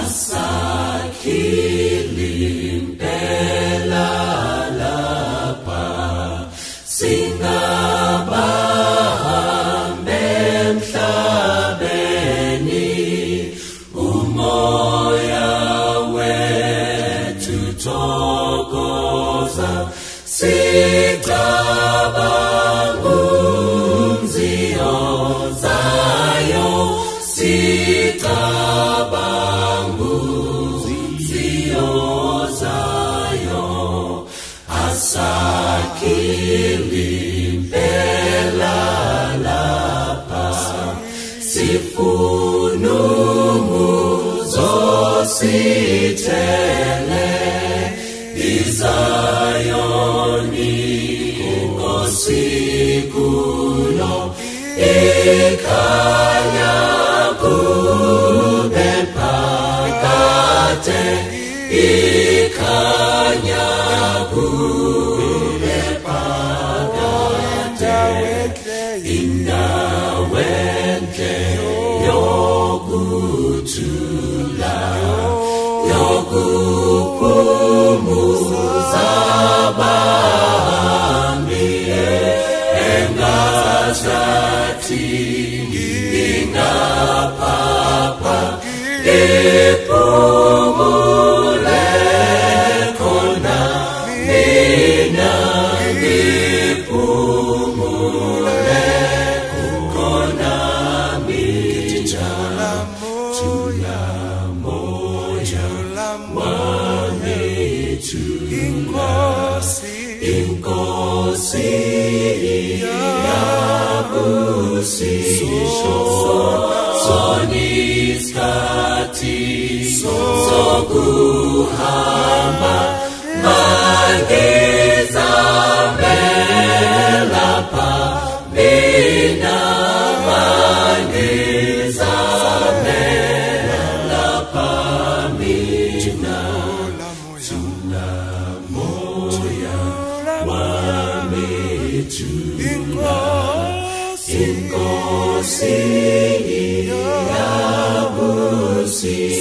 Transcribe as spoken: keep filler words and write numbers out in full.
Asakilimpela lapha singabahambe emhlabeni umoya wethu thokoza sicabanga umziyozayo sicabanga umziyozayo asakilimpela lapha sifuna umuzo sithele iZayoni ngosikulo ikhanya kube phakade ikhanya kube phakade indawo enhle yokuthula yokuphumuza abahambi engazathi ingaphapha iphumule khona mina iphumule khona mina thula moya wanethu inkosi yabusisho soniskati sokuhamba mangizamela mina mangizamela mina thula moya wamethu inkosi yabusisho